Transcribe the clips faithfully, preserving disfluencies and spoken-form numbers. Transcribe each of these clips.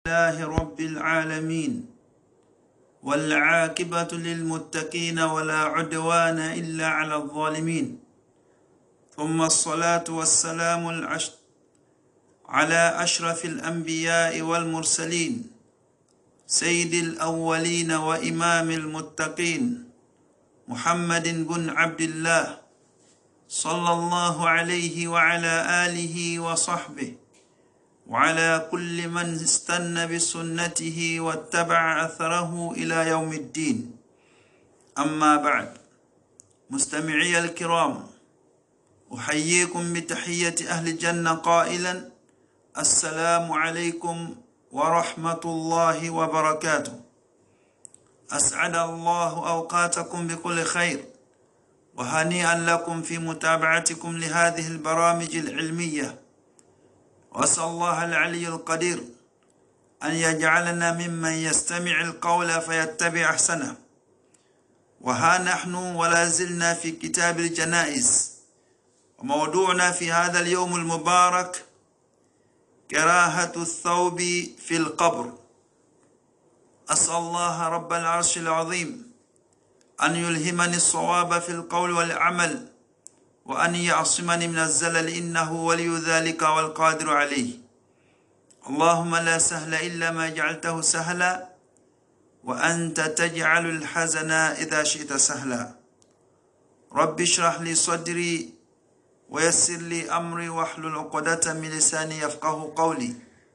لله رب العالمين والعاقبة للمتقين ولا عدوان إلا على الظالمين ثم الصلاة والسلام العش... على أشرف الأنبياء والمرسلين سيد الأولين وإمام المتقين محمد بن عبد الله صلى الله عليه وعلى آله وصحبه وعلى كل من استنى بسنته واتبع أثره إلى يوم الدين. أما بعد، مستمعي الكرام، أحييكم بتحية أهل الجنة قائلا: السلام عليكم ورحمة الله وبركاته. أسعد الله أوقاتكم بكل خير، وهنيئا لكم في متابعتكم لهذه البرامج العلمية، وأسأل الله العلي القدير أن يجعلنا ممن يستمع القول فيتبع أحسنه. وها نحن ولا زلنا في كتاب الجنائز، وموضوعنا في هذا اليوم المبارك كراهة الثوب في القبر. أسأل الله رب العرش العظيم أن يلهمني الصواب في القول والعمل، وأن يعصمني من الزلل، إنه ولي ذلك والقادر عليه. اللهم لا سهل إلا ما جعلته سهلا، وأنت تجعل الحزن إذا شئت سهلا. رب اشرح لي صدري ويسر لي أمري واحلل عقدة من لساني يفقه قولي.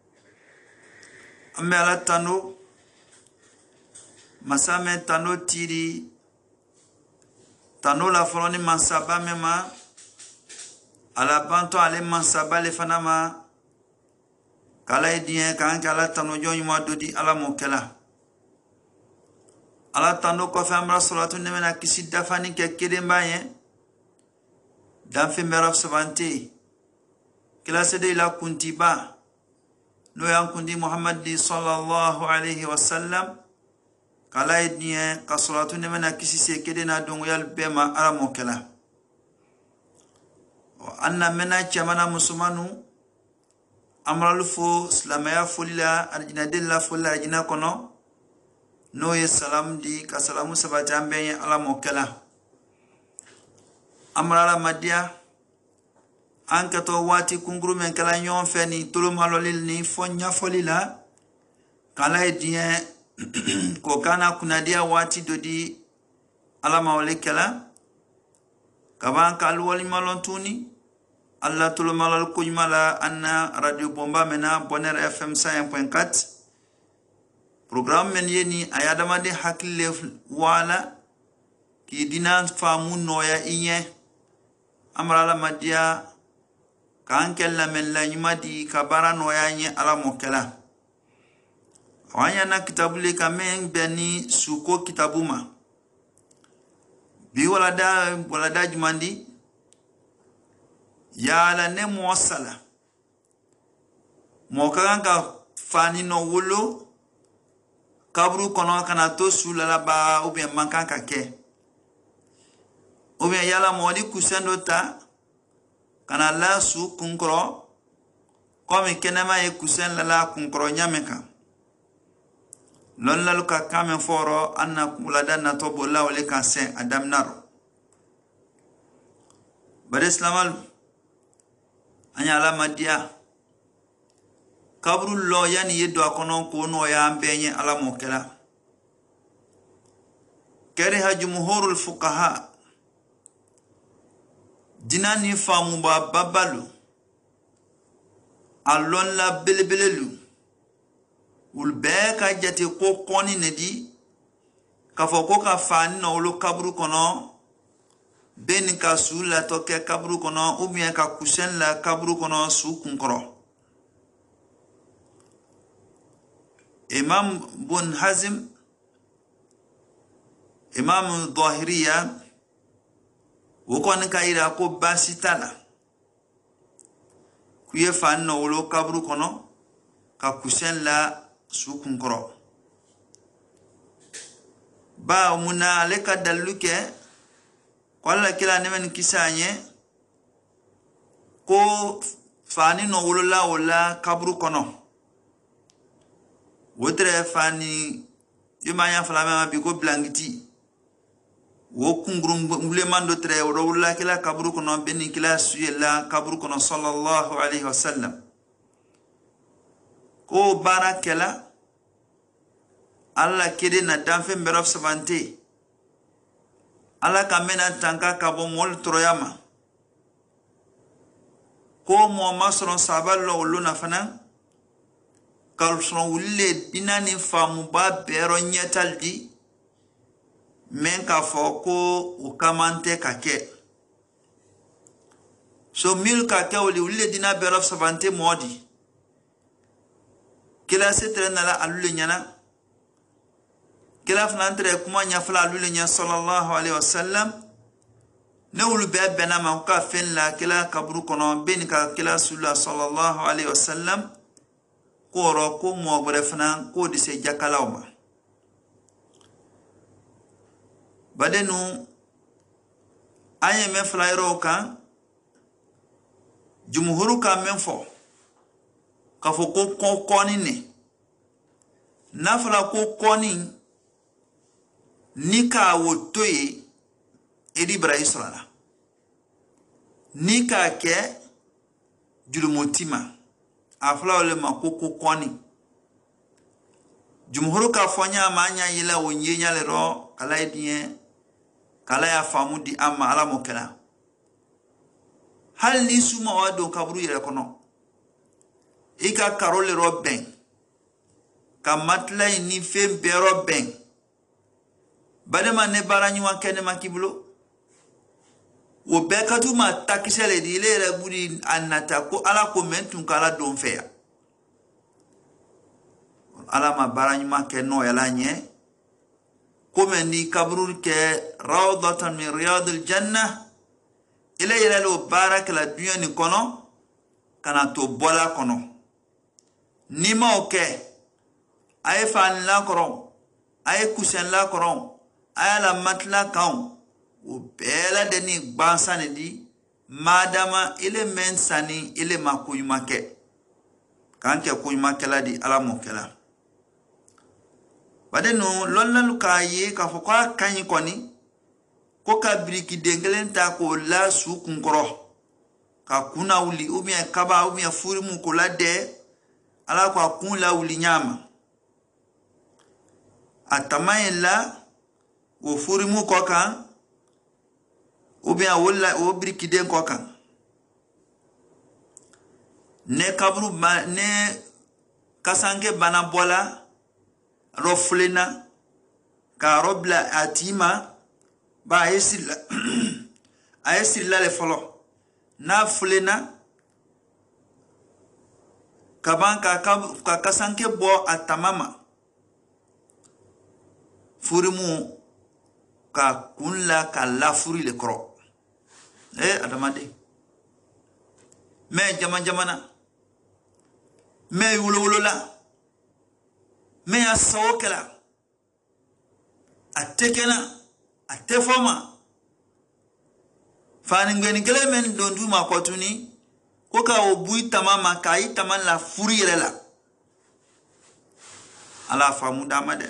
أما على التنو مسامة تنو تيري تنو لا فروني من سابا مما على بانتو على من سابا لفنما كلا يدين كان كلا تنو جو يما دودي على موكلا على تنو كفا أمرا صلاة نمنا كسي دفاني ككيرين باين دان في مرف سبانتي كلا سيدي لا كنتي با نو يان كنتي محمد صلى الله عليه وسلم كلا يدين كصلاة نمنا كسي سيكيدنا دون يالبما على موكلا. وأن منا جمانا مسلمانو أمر لفو سلاميا فولا أرجنا دلا فولا أرجنا كنو نو يسلام دي كسلام سبجان بين على موكلا. أمر على مديا أنك تواتي كونغرو من كلا يوم فني تلو مالوليل ني فنيا فوليلا كلا يدين كوكانا كناديا واتي دودي على مولكلا كبان كالولي مالونتوني الله تلو مالول كوجمالا أن راديو بومبا منا بونر اف ام ساين بوين كات program men yeni ayadama de hakille wala ki dinan famu noya inye amrala madia kankella men la nyimadi kabara noya inye ala mokela wanya na kitabule kamen beni suko kitabuma bi wala da wala da jumandi ya la ne mosala mokanga fani no wolo kabru kono kana to sulala ba ou bien mankan ka ke ou bien yala modi kusendo ta kana la su kunkro comme kenema e kusen la la kunkro nyameka lon la luka kamen foro anna kulada na to bolla wale kan sen adam naro bare islamal anya la madia kabru lo yani yedo akono ko no ya ambenye ala mokela kare ha jumhurul fuqaha dinani famu ba babalu alon la belebelelu ul beka jati ko koni nedi ka foko ka fani no lo kabru kono ben ka sula to ke kabru kono ou bien ka kusen la kabru kono su kunkro. Imam Bun Hazim, Imam Dhahiriya, wukoni kaira ko basitala kuye fan no wolo kabru kono ka kusen la sukun koro ba muna aleka daluke kwalla kila nemen kisanye ko fani no wolo la wala kabru kono wotre fani yumanya flama bi ko blangiti wo kungrum nguleman do tre wo wala kila kabru kono ben kila suyela kabru kono sallallahu alayhi wa sallam ko barakela alla kede na danfe mberof savante alla kamena tanka kabo mol troyama ko mo masron saballo luna fana kalson wulle binani famu ba bero nyetaldi men ka foko o kamante kake so mil kake wuli wulle dina bero savante modi kila setre nala alule nyana kila fnantre kuma nyafla alule nya sallallahu alaihi wasallam ne wulu be bena ma ka fen la kila kabru kono ben ka kila sulla sallallahu alaihi wasallam ko ro ko mo gore fna ko dise jakalawma badenu aye me flayro kan jumhuru ka men fo ka fo ko ko koni ne nafla ko koni nika wotoye edi bra israla nika ke julumotima afla ole makoko koni jumhuru ka fonya manya yila wonyenya lero kala idie kala ya famu di amma ala mokela hal ni suma wado kabru yele kono ika karole ro ben kamatla ni fem bero ben badema ne baranywa kene makibulo wo bekatu ma takisele di lere budi annata ko ala ko mentun kala don feya ala ma baranyma ke no yala nye ko mendi kabrur ke rawdatan min riyadil janna ile yele lo barak la dunya ni kono kana to bola kono nima oke ay fan la koron ay kusen la koron ay la matla kaun o bela deni bansane di madama ile mensani ile makuyumake kanke kuyumake la di ala mokela badenu lollalu ka ye ka fokwa kanyi koni ko ka briki dengelenta ko la su kunkoro ka kuna uli ou bien kaba ou bien furimu ko la de ala ko kun la uli nyama atamayela o furimu ko kan ou bien wala o briki den ko kan ne kabru ba, ne kasange bana bola roflena ka robla atima ba esila aesila le folo na flena kabanka ka kasanke bo atamama furimu ka kunla ka la furi le kro eh adamade me jama jamana me wulo wulo la me asawokela atekena atefoma fani ngeni gele men dondu ma kotuni ko ka obui tamama kai taman la furi la ala famu damade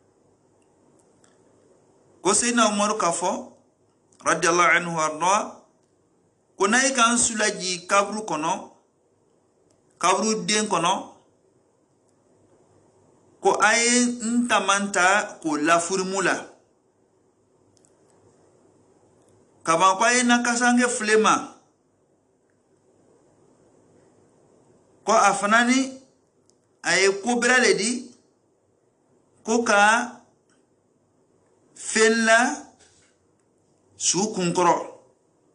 ko seyna umar kafo radiyallahu anhu arda ko nay kan sulaji kabru kono kabru den kono ko ay ntamanta ko la furmula kaba ko ay nakasange flema ko afanani ay kubra ledi ko ka fella su kunkoro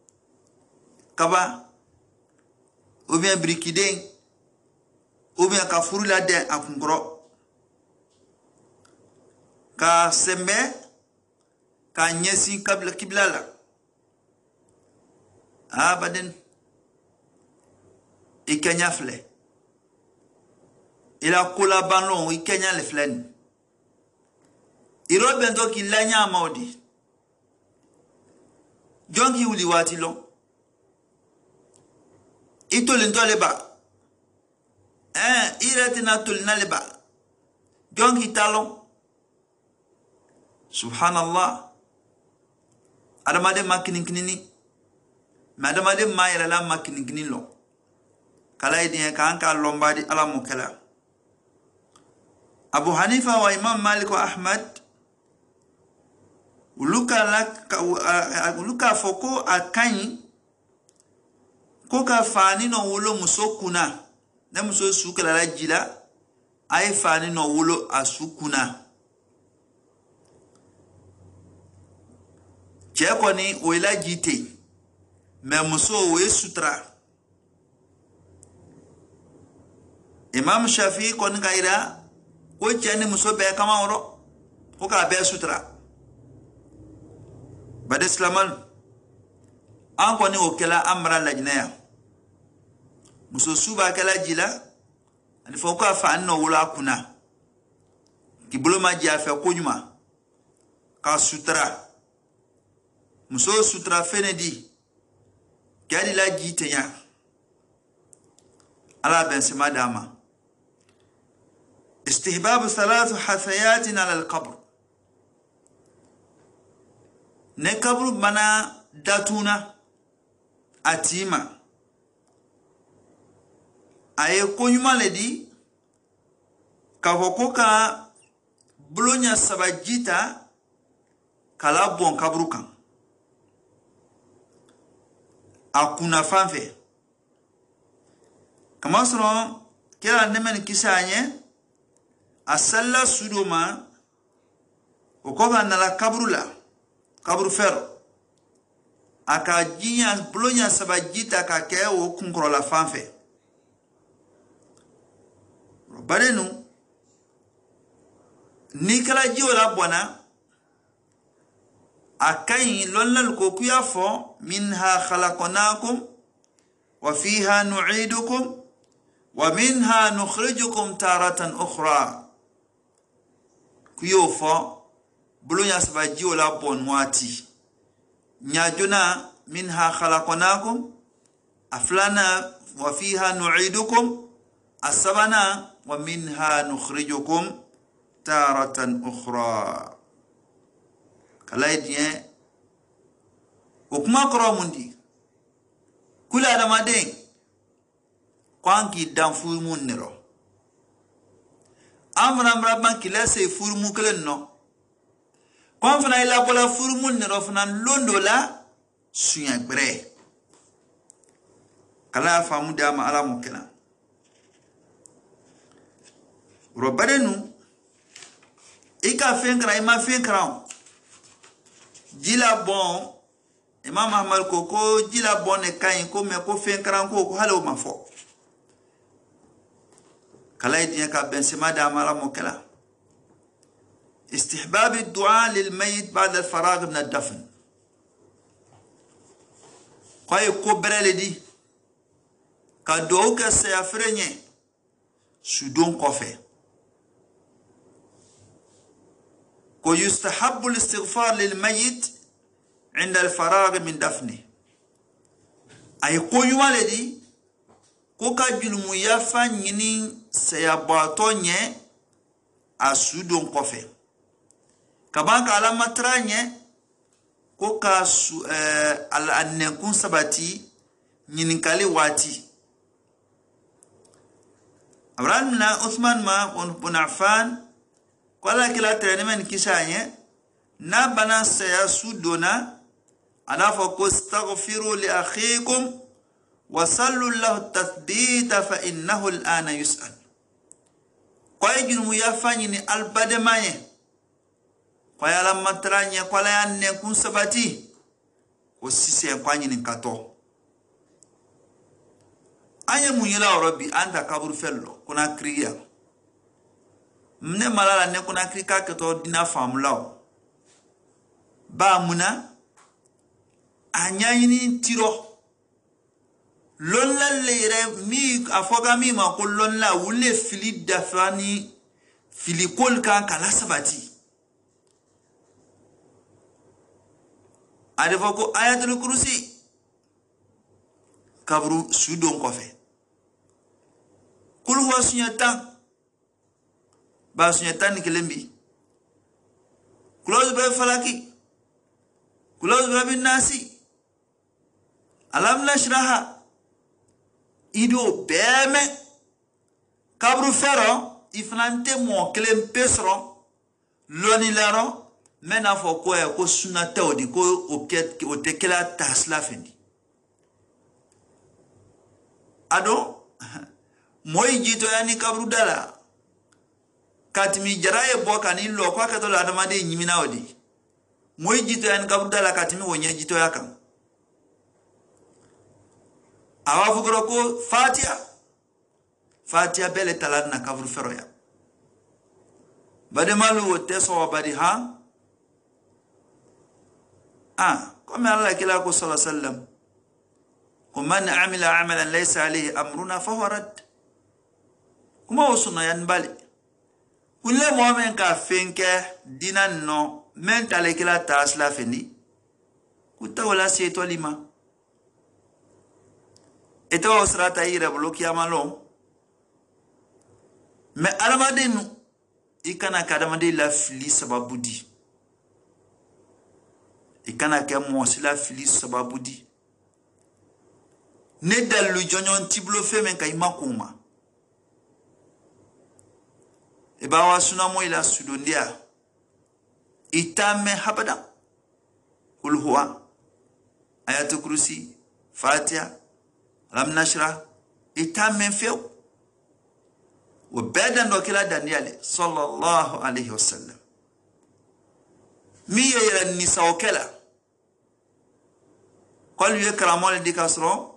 kaba ou bien brikiden ou bien ka furula de akunkoro ka sembe ka nyesi kabla kiblala abaden ikenya fle ila kula banlo ikenya le flen iro bento kilanya maudi jongi uli watilo itolintole ba eh irati na tolina leba jonki talon subhanallah adamade makinin kinini madamade mayela la makinin kinilo kala idin ka anka lombadi ala mukala Abu Hanifa wa Imam Malik wa Ahmad uluka la uluka foko akanyi ko ka fani no wulo musokuna na muso sukala la jila ay fani no wulo asukuna cheko ni wela jite me muso we sutra Imam Shafi kon gaira ko chani muso be kama oro ko ka be sutra bade islamal an ko ni o kala amra lajnaya muso suba kala jila ani fo ko fa no wula kuna kibulo ma ja fe ko nyuma ka sutra muso sutra fenedi gadi la jite ya ala ben se madama استحباب ثلاث حثيات على القبر نقبر بنا داتونا أتيما أي كونيما لدي كفوكوكا بلونيا سباجيتا كالابون كبروكا أكونا فانفي كما سنو كلا نمن كيسانيه asalla sudoma okoba nala kabrula kabru fer aka jinya blonya sabajita ka ke o kunkro la fanfe barenu nikala jiwala bona akai lollal ko kuyafo minha khalaqnakum wa fiha nu'idukum wa minha nukhrijukum taratan ukhra kuyo fo bulunya sabaji wala bon wati nyajuna minha khalaqnakum aflana wa fiha nu'idukum asabana wa minha nukhrijukum taratan ukhra kalaidien okuma kromundi kula adamaden kwanki danfu mun nero amra amra ban kila se furmu kelen no kon fana ila bola furmu nero fana londo la sunya gbre kala famu dama ala mukena robadenu ika fenkra ima fenkra jila bon imam ahmad koko jila bon e kayin ko me ko fenkra ko ko halo mafo kala idin ka bensema da mala mukala استحباب الدعاء للميت بعد الفراغ من الدفن قاي كوبره لدي كدو كسيافرني سودون قفه كو يستحب الاستغفار للميت عند الفراغ من دفنه اي كو يوالدي كو كجلمو يافا نيني سياباتو ني اسودون قفه kabanga ala matranye ko ka su eh, al annekun sabati nyininkali wati Abraham na Uthman ma on bin Affan kwala kila trenemen kisanye na bana saya sudona alafa ko astaghfiru li akhikum wa sallu lahu tathbita fa innahu al'ana yus'al kwa yinu yafanyi ni albademaye kwa yala matranya kwa la yanne kun sabati o sise kwanyi ni kato anya munyela rabbi anta kaburu fello kuna kriya mne malala ne kuna krika kato dina famula ba muna anya yini tiro lolla leere mi afoga mi ma ko lolla wule fili dafani fili kol kan kala sabati adevoko ayatul kursi kabru sudon kofe kul huwa sunyata ba sunya tan kelembi kulozu be falaki kulozu be bin nasi alam nashraha ido beme kabru fero ifnante mo kelem pesro loni laro mena fo ko e ko sunata odi ko o ket o tekela tasla fendi ado moy jito yani kabru dala katimi jaraye boka ni lo kwa kato la adamade nyimina odi moy jito yani kabru dala katimi wonye jito yakam awa fugro ko fatia fatia bele talan na kabru fero ya bade malu wote so badi ha ah comme Allah kila ko sallallahu alaihi wasallam ومن عمل عملا ليس عليه امرنا فهو رد kuma osuna yan bali kulle momen ka fenke dinan no mentale kila tasla feni kuta wala seto lima eto osrata ira bloki amalo me alamadenu ikana kadamade la fili sababudi ikana ke mo sila fili sababudi ne dalu jonyon tiblo fe men kay makuma e bawa sunamo ila sudondia itame habada kul huwa ayatul kursi fatiha lam nashra itame few wa badan do kila daniel sallallahu alayhi wasallam mi yera nisa okela qal yakramul dikasro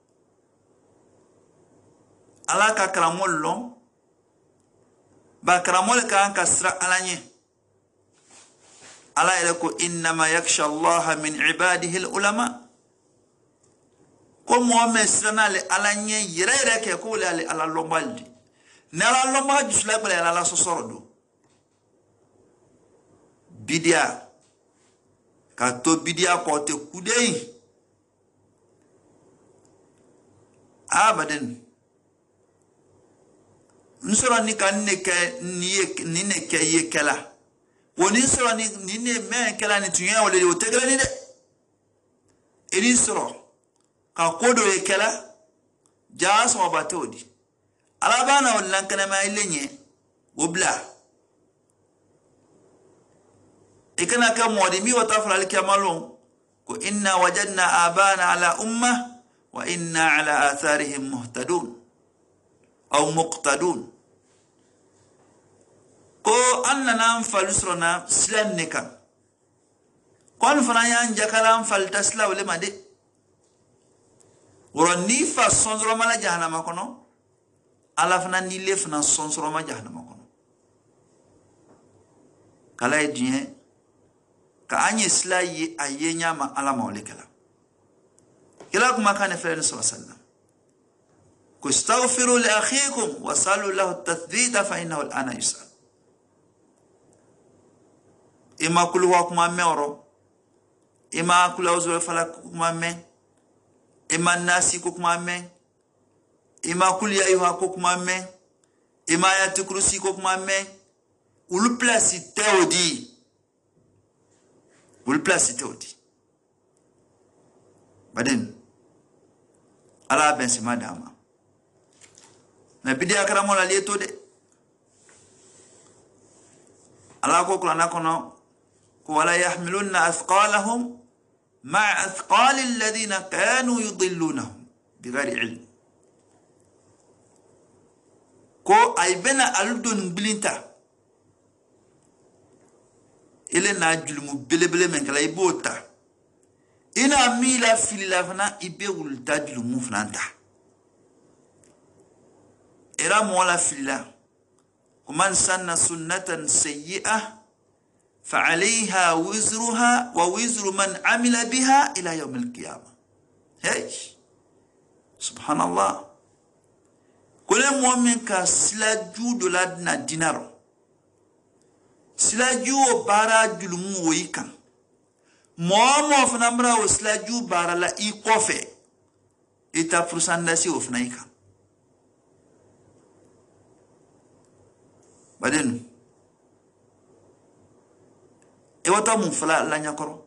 ala ka kramol lo ba kramol ka kasra alanye ala ila ko inma yakhsha Allah min ibadihi alulama ko muhammad sanale alanye yere ke ko le ala lombaldi nala lomba jusla bele ala sosorodo bidia ka to bidia ko te kudei abaden nsoro ni kan ne ke ni ne ke ye kala woni soro ni ni ne me kala ni tunya wole o tegala ni de eri soro ka kodo ye kala ja so batodi ala bana wallan kana ma ilenye obla ikana ka modi mi wata fala alkamalon ko inna wajadna abana ala umma wa inna ala atharihim muhtadun أو مقتدون ko annana anfal srona slan neka kon fana yan jakala anfal tasla wala made woroni fa sonzro mala jahannama kono ala fana ni le fana sonzro ma jahannama kono kala edien ka anye sla yi ayenya ma ala mawlikala kila kuma kana fere sallallahu alaihi wasallam كاستغفروا لأخيكم وصلوا له التثبيت فإنه الآن يسأل إما كل وقت ما ميورو إما كل أوزو فلك ما مي إما الناس كوك ما مي إما كل يأيها كوك ما مي إما يتكرسي كوك ما مي ولو بلاسي تودي ولو بلاسي تودي بعدين على بنسي ما داما na bidia karamo la lieto de ala ko kula nakono ko wala yahmiluna athqalahum ma'a athqali alladhina kanu yudillunahum bighayri ilm ko aybena aludon bilinta ile na julmu belebele men kala ibota ina mila filafna ibewul tadlumu fnanta era mola filla ومن سن سنة سيئة فعليها وزرها ووزر من عمل بها إلى يوم القيامة. هاي سبحان الله. كل مؤمن كسلاجو دولادنا دينارو سلاجو بارا جلمو ويكان مؤمن فنمرا وسلاجو بارا لا إيقوفي إتا فرسان داسي وفنايكان badenu e wata mun fala la nyakoro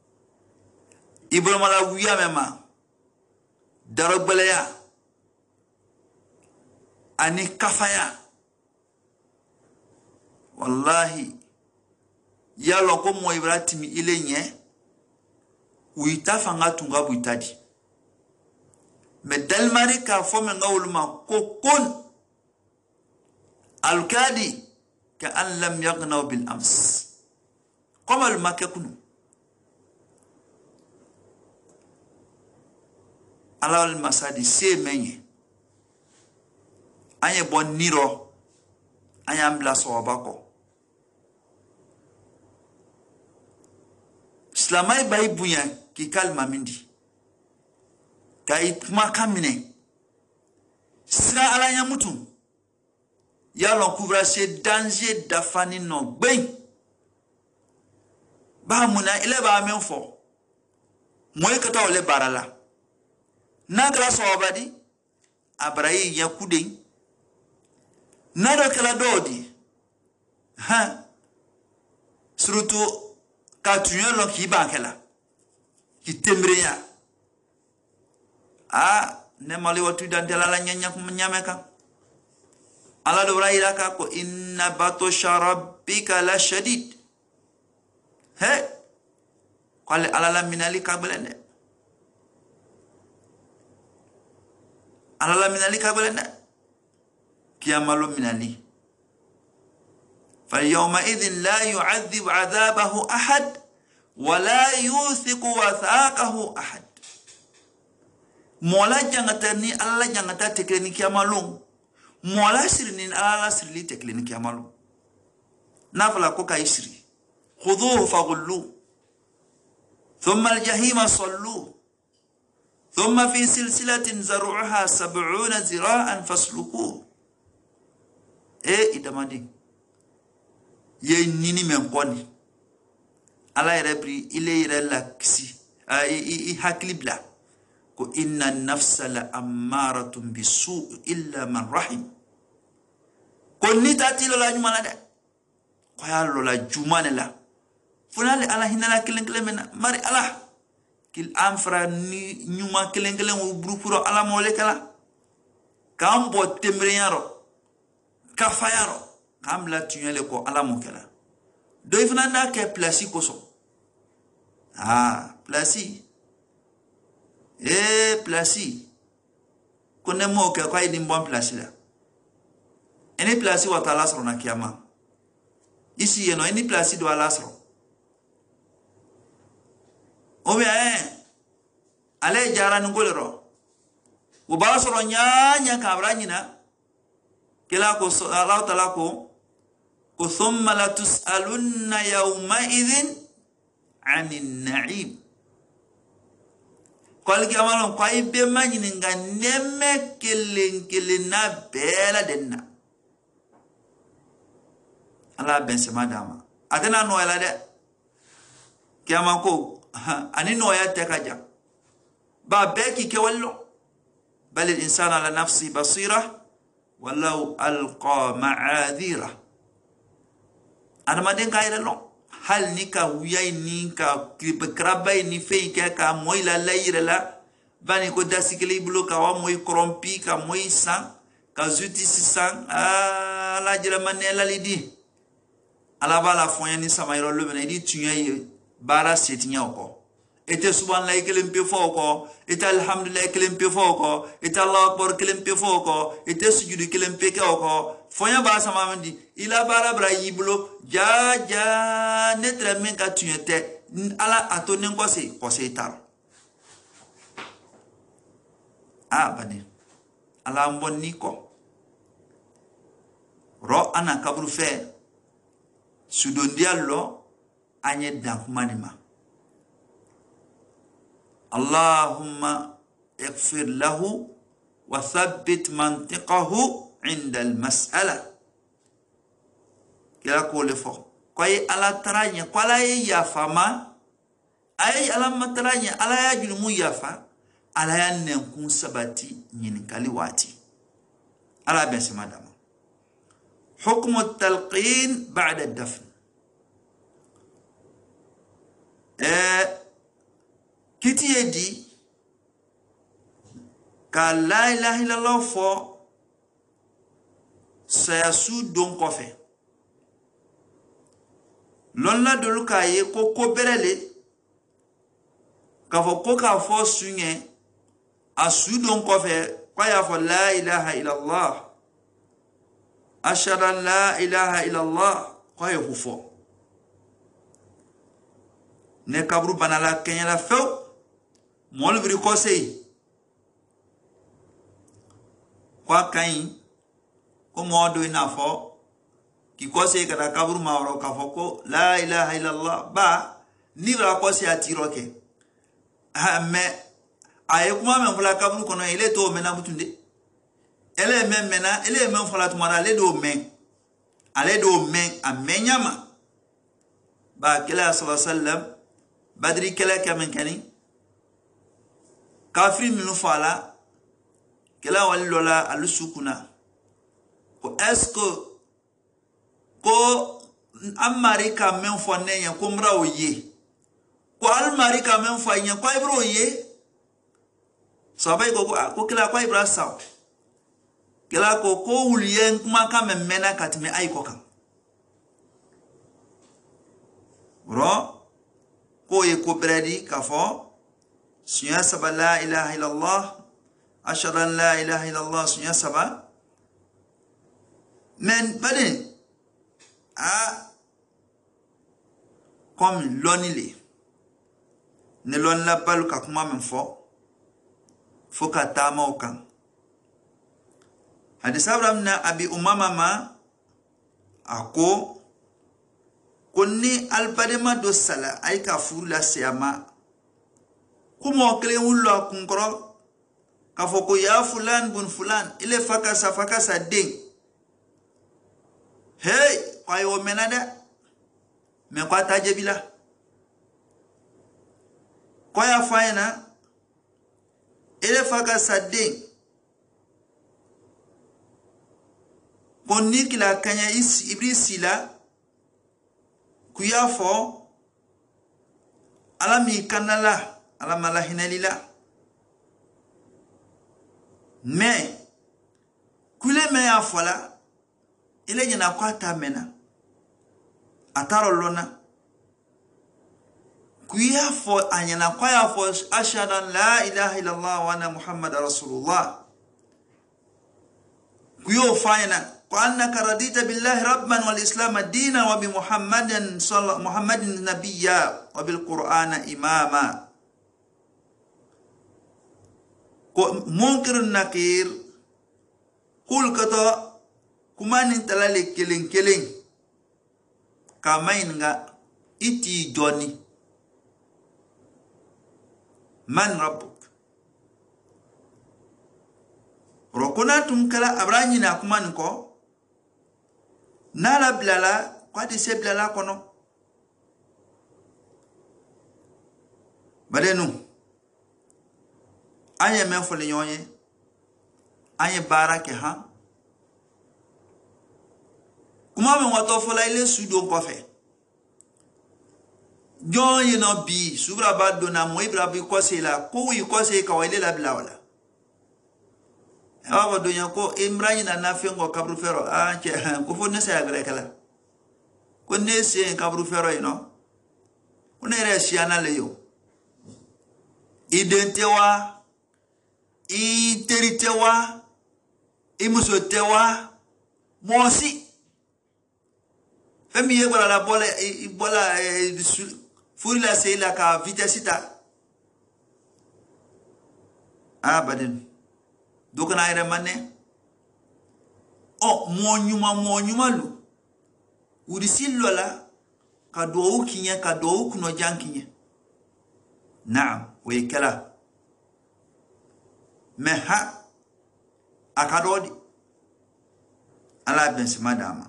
ibro mala wiya mema daragbeleya ani kafaya wallahi ya loko mo ibratimi ile nye uita fanga tunga buitadi me dalmari ka fome ngawulma kokon alkadi ka an lam yaghnaw bil ams kama al makakunu ala al masadi se menye anye bon niro anye ambla so bako islamai bay bunya ki kalma mindi kay kuma kamine sira ala nya mutu ya lon couvra ce danger d'afani no gbe ba muna ile ba men fo moy ka tawle barala na kala so badi abrayi ya kudin na do kala dodi ha surtout ka tuyo lo ki ba kala ki tembreya ah ne mali watu dandela la nyanya kumnyameka ala do raira ka ko inna batusha rabbika la shadid he qale ala la minali kabelende ala la minali kabelende kiyamalo minali فاليومئذ لا يعذب عذابه أحد ولا يوثق وثاقه أحد مولا جانغتني الله جانغتا تكليني كيامالون مولا سرني الله سرلي تكليني كيامالون نافلا كوكا يسري خذوه فغلوه ثم الجحيم صلوه ثم في سلسلة زرعها سبعون ذراعا فاسلكوه إيه إدمادي ye nini men koni ala yerebri ile yere la kisi i haklibla ko inna nafsa la ammaratun bisu illa man rahim ko ni tatilo la jumana de ko yallo la jumana la funale ala hinala kelen kelen men mari ala kil amfra ni nyuma kelen kelen wo brupuro ala mole kala kambo temriyaro kafayaro kam la tunyele ko ala mokela do ifna na ke plasi koso ah plasi eh plasi kone mo ke ko idi mbon plasi la eni plasi wa tala sro na kiyama isi yeno eni plasi do ala sro o be eh ale jara ngolero wo ba sro nya nya kabra nyina kila ko Allah taala ko ثم لا تسألن يومئذ عن النعيم قال كمالون قاي بماني نغا نيمه كلين كلنا بلا دنا الله بن سما داما ادنا نو يلا ده كيما كو اني نو يا تكاجا با بكي كولو بل الانسان على نفسه بصيره ولو القى معاذيره adama den ka ire lo hal ni ka wiyai ni ka krabai ni fei ka ka moy la layire la bani ko dasikeli bulo ka wa moy krompi ka moy sang ka zuti sang ah la jira manela lidi ala bala fonya ni samairo lo bena di tunya bara setinya ko ete subhanallah kelem pe foko ete alhamdulillah kelem pe foko ete allah akbar kelem pe foko ete sujudu kelem pe ko fonya ba sama mandi ila bara bra yibulo ja ja netre men ka tunyete ala atonen ko se ko se tar ah bani ala mbonni ko ro ana kabru fe sudondiallo anye dankumanima Allahumma اغفر له وثبت منطقه عند المسألة كلا كل فوق كوي على ترانيا كلا يافما أي على ما ترانيا على يجل مو يافا على ينكون سبتي ينكالي واتي على بس مدام حكم التلقين بعد الدفن اه كتي يدي قال لا إله إلا الله فو سيسود دون كوفي لون لا دولو كاي كو كو برلي كفو كو كافو سوني اسود دون كوفي قايا فو لا إله إلا الله أشهد أن لا إله إلا الله قايا فو ne kabru banala kenya la few mol bri conseil kwa kain ko modo ina fo ki conseil kada kabru mawro ka fo ko la ilaha illa allah ba ni ra conseil atiro ke ha me ay kuma men fula kabru kono ile to mena butunde ele men mena ele men fula tumara le do men ale do men amenyama ba kila sallallahu alaihi wasallam badri kala kamen kani kafiri minu fala kala wali lola alusukuna ko esko ko amari ka men fo nenya ko mra oye ko almari ka men fo nya ko ibro oye sabai ko ko kala ko ibra saw kala ko ko ulien kuma ka men mena katime ay ko kan bro ko ye ko bredi kafo sunya saba la ilaha illallah ashhadu an la ilaha illallah sunya saba men badin a comme lonile ne lon la balu ka kuma men fo fo ka tama o kan hadith abraham na abi umama ma ako konni alpadema do sala ay ka furla siyama kumo kle wulla kunkoro ka foko ya fulan bun fulan ile fakasa fakasa ding hey kwayo menada me kwa tajebila kwaya faina ile fakasa ding konni kila kanya is ibrisila kuyafo alami kanala alamala hinalila me kule me afola ile nyina kwata mena ataro lona kuyafo anyana kwayafo ashhadu an la ilaha illallah wa anna muhammadar rasulullah kuyo faina وأنك رضيت بالله ربا والإسلام دينا وبمحمد صلى محمد نبيا وبالقرآن إماما منكر النكير قل كتا كمان انتلالي كلين كلين كامين إتي جوني من ربك ركنا تمكلا أبراني ناكمان كو nala blala kwa de se blala kono badenu anye men fo le nyonye anye barake ha kuma men wato fo la ile sudo ko fe jon yi no bi subra ba do na mo ibra bi ko se la ko wi ko se ka wale la blawala awa do nya ko imrani na na fengo kabru fero a che ko fo ne se agre kala ko ne se kabru fero ino ko ne re si ana le yo identewa iteritewa imusotewa mosi femi ye bala la bola bola furi la se la ka vitesita abaden dokana ire manne o monyuma monyuma lu urisi lola ka do kinya ka do kuno jankinya naam we kala meha akadodi ala ben madama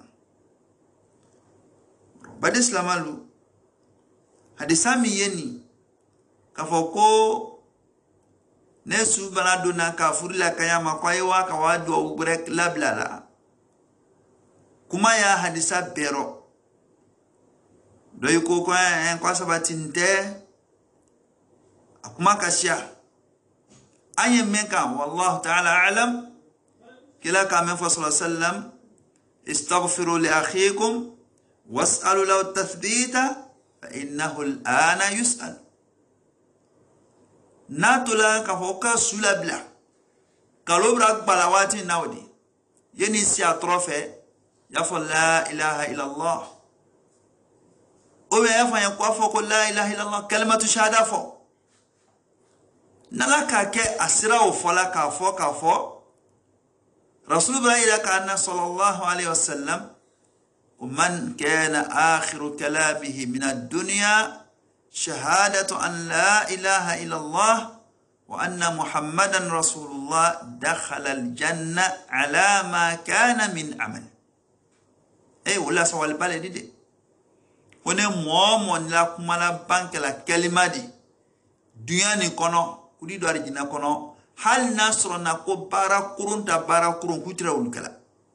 badi islamalu hadisami yeni kafoko nesu banado na ka furila kayama kwa yewa ka wadu ubrek lablala kuma ya hadisa bero doy ko ko en ko sabatinte akuma kasya anye menka wallahu ta'ala a'lam kila ka men fa sallallahu alayhi wasallam istaghfiru li akhikum was'alu lahu tathbita fa innahu al'ana yus'al natula ka hoka sulabla kalobra balawati nawdi yeni si atrofe ya fa la ilaha illa allah o be ya fa ya kwa fo ko la ilaha illa allah kalimatu shahada fo nala ka ke asira o fola ka fo ka fo rasulullah ila ka anna sallallahu alaihi wasallam ومن كان آخر كلامه من الدنيا شهادة أن لا إله إلا الله وأن محمدا رسول الله دخل الجنة على ما كان من عمل أي ولا سوال بالي دي هنا مومن لا كمالا بانك لا كلمة دي دنيا نكونو كودي دواري جنا كونو هل نصر نكو بارا كورون تا بارا كورون كتير ولكلا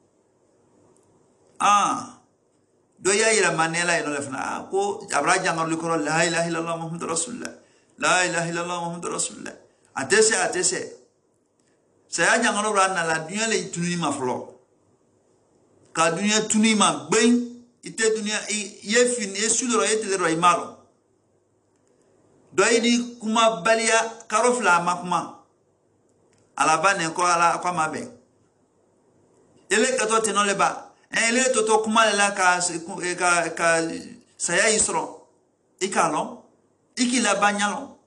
آه do ya ila manela ino lefna ko abra jangar likoro la ilaha illallah muhammadur rasulullah la ilaha illallah muhammadur rasulullah atese atese saya jangar ora na la dunya le tuni ma flo ka dunya tuni ma gben ite dunya ye fin e suloro ite ro imalo do idi kuma balia karofla makuma ala bane ko ala kwa mabe ele kato tenole ba ele toto kuma la ka ka ka saya isro ikalo ikila banyalo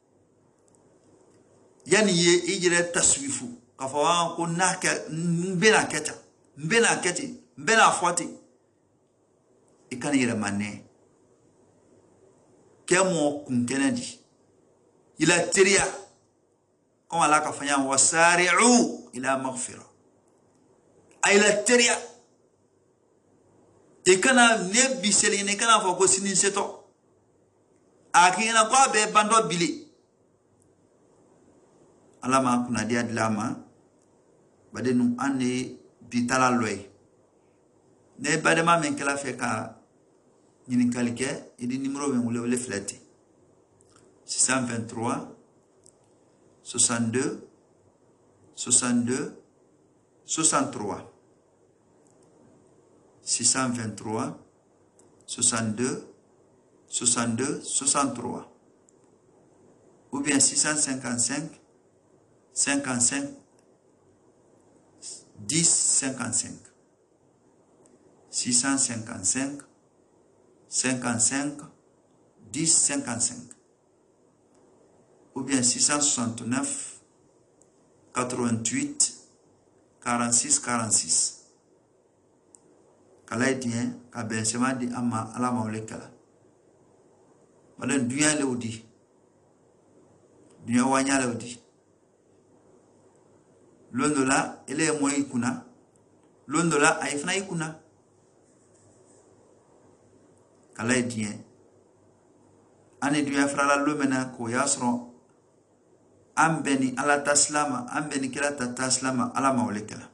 yani ye ijire taswifu ka fa ko naka mbena keta mbena keti mbena foti ikani ira manne kemo kunkenadi ila tiria kama la ka fanya wasari'u ila maghfira ila tiria ikana ne biseli ne kana fo ko sinin seto akina kwa be bando bili alama kuna dia dilama badenu ane bitala loy ne badema men kala fe ka nyini kalike idi numéro ben wole wole flati six cent vingt-trois soixante-deux soixante-deux soixante-trois six cent vingt-trois soixante-deux soixante-deux soixante-trois ou bien six cent cinquante-cinq cinquante-cinq dix cinquante-cinq six cent cinquante-cinq cinquante-cinq dix cinquante-cinq ou bien six cent soixante-neuf quatre-vingt-huit quarante-six quarante-six kala idien ka bensema di ama ala maulekala baden dunya le odi dunya wanya le odi londola ele moy kuna londola ayfna ikuna kala idien ani dunya frala lomena ko yasro ambeni ala taslama ambeni kila taslama ala maulekala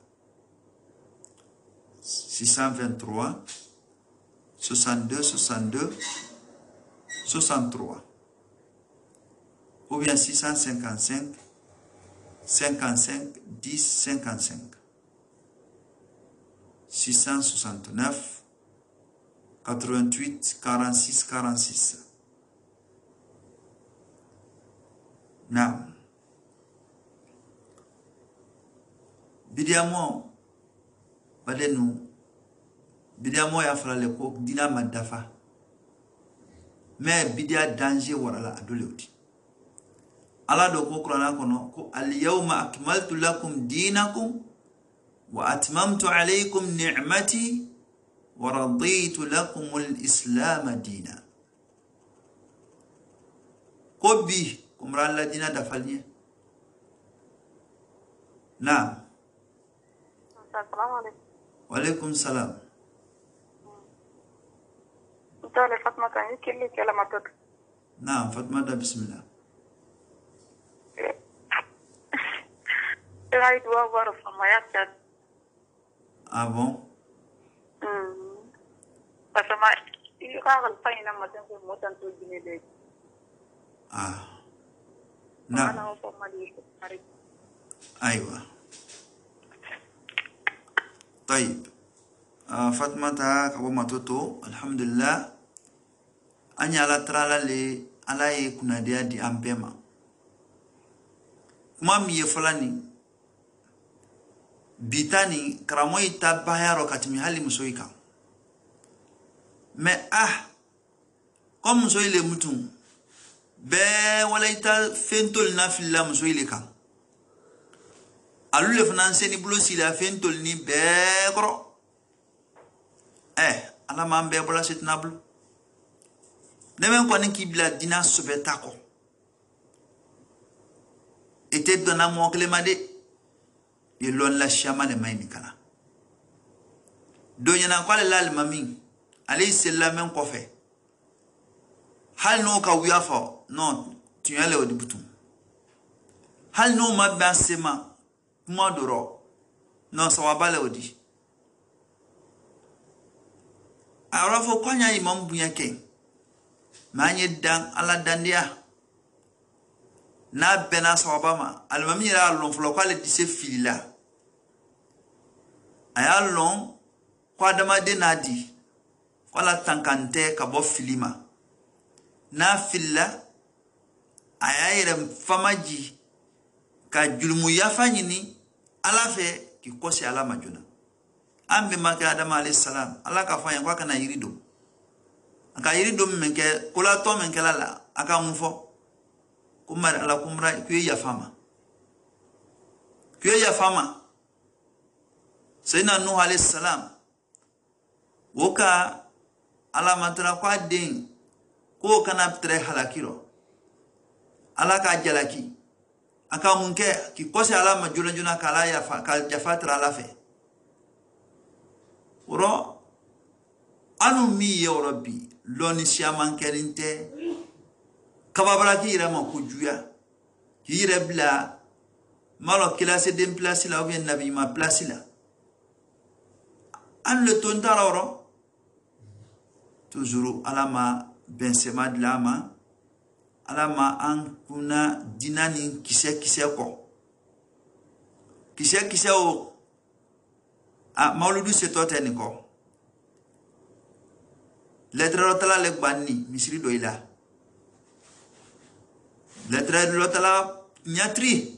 six cent vingt-trois soixante-deux soixante-deux soixante-trois ou bien six cent cinquante-cinq cinquante-cinq dix cinquante-cinq six cent soixante-neuf quatre-vingt-huit quarante-six quarante-six na bidiamo badenu bidiamo ya frale ko dina madafa mais bidia danger warala adolewti ala do ko qur'ana kono ko al yawma akmaltu lakum dinakum wa atmamtu alaykum ni'mati wa raditu lakum al islam dina ko bi kumra la dina da falni na السلام عليكم. وعليكم السلام. Dole Fatma kan yi killi kalama to. نعم فاطمة بسم الله. Rai duwa war sama ya ta. Ah bon? Mm. kasama i ka gal fayna madan ko motan to dine de ah na ana ko mali ko ari ايوه طيب آه فاطمه تا كبو ماتوتو الحمد لله اني على ترالا لي على كنا دي دي امبما كما مي فلاني bitani kramo ita bayaro katimi hali musoika mais ah comme musoile mutum be wala ita fentol na filla musoile kan alule finance ni bulo sila fentol ni be gro eh ala man be bola sit nablu nemen ko ni kibla dina subetako ete dona mo klemade yelon la shama le mayni kana donya na kwale lal mami alayhi salam en ko fe hal no ka wiafa non tu yale odi butum hal no mabba sema modoro non sawabale odi arafo kwanya imam bunyake manye dan ala dandia na bena sawabama almami ra lon flo kwale dise filila ayalon kwa dama de nadi kwala tankante ka bo filima na filla ayayere famaji ka julmu yafanyini ala fe ki kosi ala majuna ambe maka adam alayhi salam ala ka fanya kwa kana yirido aka yirido menke kula to menke lala aka mufo kumar ala kumra kuye ya fama kuye ya fama sayna nuh alayhi salam woka ala matra kwa den ko kana tre halakiro ala ka jalaki aka munke ki kosi ala majuna juna kala ya fa ka jafatra ala fe uro anu mi ya rabbi loni siaman kerinte kababara ki ira ma kujuya ki ira bla malo classe dem place la ou bien nabi ma place la an le tontara oro toujours alama bensema de lama alama an kuna dinani kise kise ko kise kise o a mauludu se toteni ko letre rotala le banni misri do ila letre rotala nyatri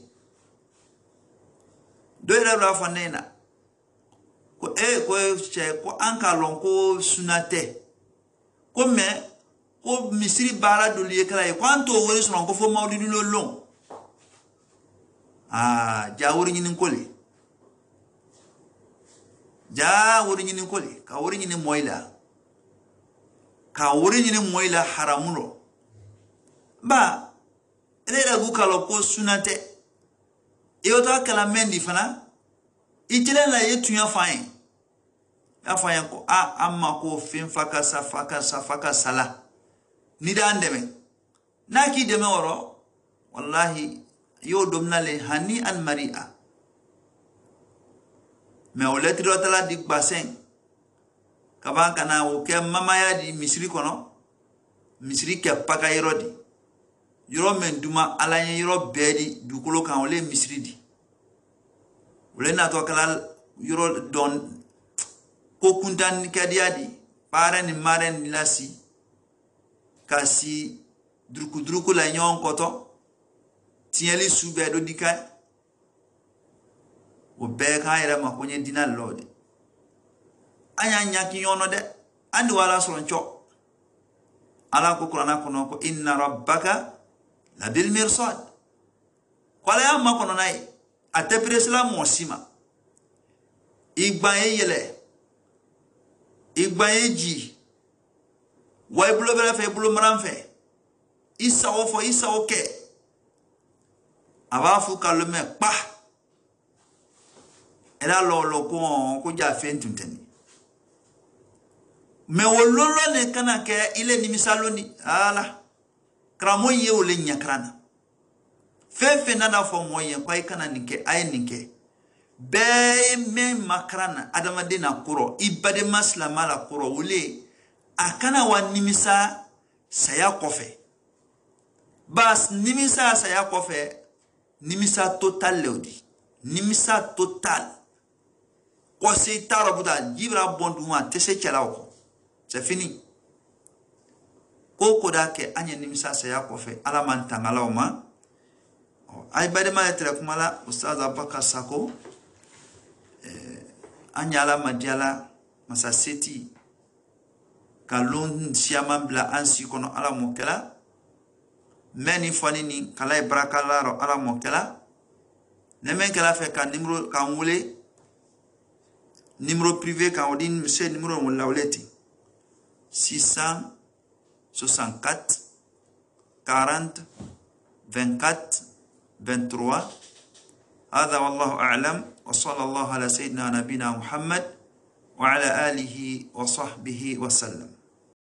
do ira la fanena ko e ko che ko anka lon ko sunate ko me ko misri bara do liye kala e kwanto wori sunon ko fo mawlidu lo long ah jawori nyinin kole ja wori nyinin kole ka wori nyinin moyla ka wori nyinin moyla haramulo ba ere gu kala ko sunate e oto kala mendi fana itile la yetunya fayin ya fayin ko a amma ko fin faka safaka safaka sala ni da andeme naki deme woro wallahi yo domnale hani an maria me oleti do tala dik basen kaba kana o ke mama ya di misri kono misri ke paka yirodi yiro men duma alanye yiro bedi dukolo kan ole misri di ole na to kala yiro don ko kuntan kadiadi pare ni mare ni lasi kasi druku druku la nyon koto tieli sube do dikai o be kan ira makonye dina lord anya nyaki yono de andi wala soncho ala ko qur'ana kono ko inna rabbaka la bil mirsad kwala ya makono nai ate presla mosima igba yele igba yeji way bulo bela fe bulo maram fe isa o fo isa o ke aba fu kalme pa era lo lo ko ko ja fe ntunteni me wololo ne kana ke ile ni misaloni ala kramo ye ole nyakrana fe fe nana fo moye kwa kana nike ay nike be me makrana adama dina kuro ibade maslama la kuro wole akana wa nimisa saya kofe bas nimisa saya kofe nimisa total leudi nimisa total ko se tarabuda jibra bonduma tese chalao c'est fini ko koda ke anya nimisa saya kofe ala man tangala ma ay bade ma etre kumala ustaz Abubakar Sako eh, anya ala madiala masa seti kalon siaman bla ansi kono ala mokela meni fanini kala ibrakalaro ala mokela nemen kala fe ka numéro ka wule numéro privé ka odin monsieur numéro wala wuleti six cent soixante-quatre quarante vingt-quatre vingt-trois. هذا والله أعلم وصلى الله على سيدنا نبينا محمد وعلى آله وصحبه وسلم.